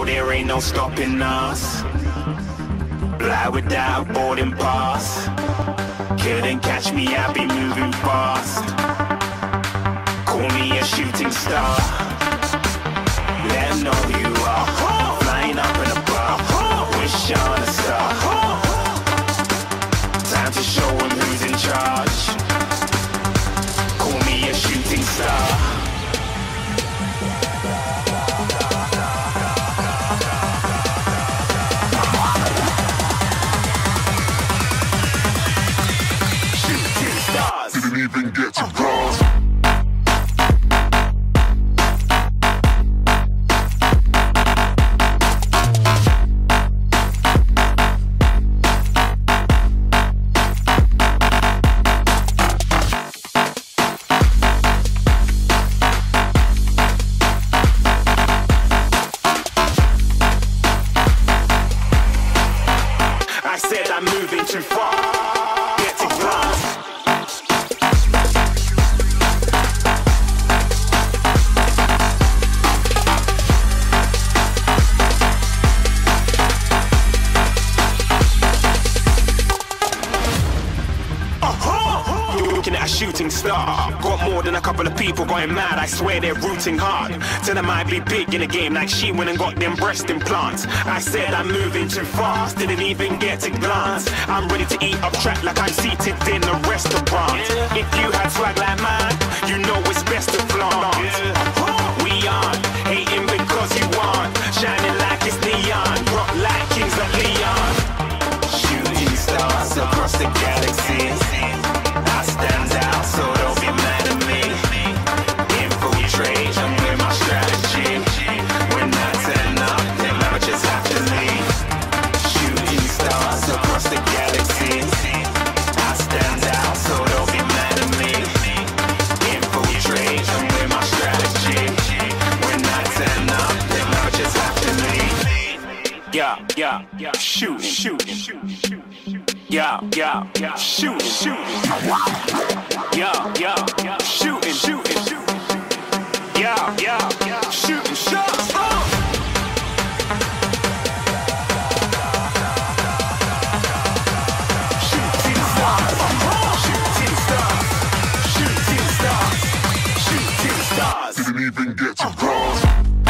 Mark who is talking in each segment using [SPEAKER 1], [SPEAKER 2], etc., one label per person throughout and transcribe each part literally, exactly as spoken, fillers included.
[SPEAKER 1] know there ain't no stopping us. Fly without a boarding pass. Couldn't catch me, I be moving fast. Call me a shooting star. Let 'em know who you are. Flying up in a bar. Wish on a star. Time to show 'em who's in charge. Call me a shooting star.
[SPEAKER 2] Didn't even get to cross.
[SPEAKER 1] I said I'm moving too far. Get to glass. Looking at a shooting star. Got more than a couple of people going mad. I swear they're rooting hard. Tell them I'd be big in the game like she went and got them breast implants. I said I'm moving too fast, didn't even get to glance. I'm ready to eat up track like I'm seated in a restaurant. If you had swag like mine, you know it's best to flaunt. We aren't hating because you aren't shining like it's neon, rock like kings of Leon. Shooting stars across the galaxy. I stand out, so don't be mad at me. Infiltrate, I'm with my strategy. When I turn up, then I just have to leave. Shooting stars across the galaxy. I stand out, so don't be mad at me. Infiltrate, I'm with my strategy. When I turn up, then I just have to leave. Yeah, yeah, yeah, shooting, shooting, shooting. Yeah, yeah, yeah, shooting, shooting. Yeah, yeah, yeah, shooting, shooting. Yeah, yeah, yeah, shooting shots. Oh! Shooting stars, shooting stars, shooting stars, shooting stars.
[SPEAKER 2] Didn't even get to cross.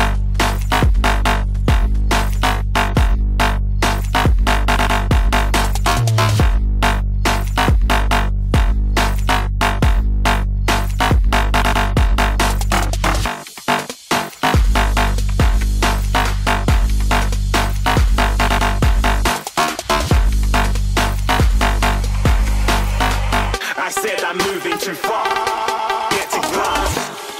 [SPEAKER 1] I said I'm moving too far. Get to glass.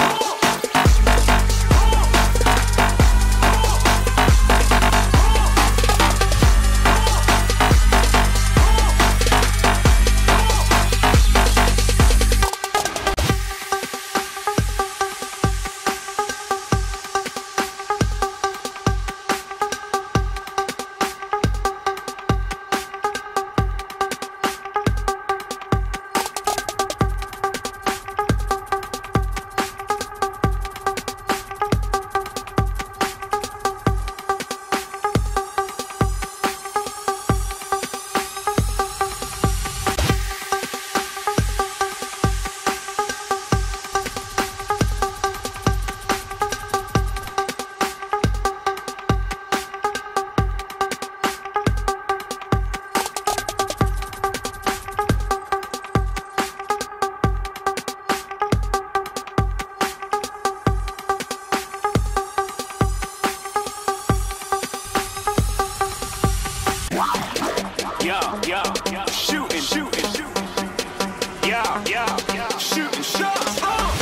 [SPEAKER 1] Yeah, yeah, yeah, shooting, shooting, shooting. Yeah, yeah, yeah, shooting shots. Oh!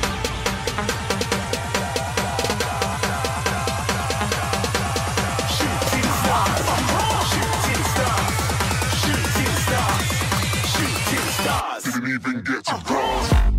[SPEAKER 1] Shooting stars, shooting stars, shooting stars, shooting stars.
[SPEAKER 2] Didn't even get to cross.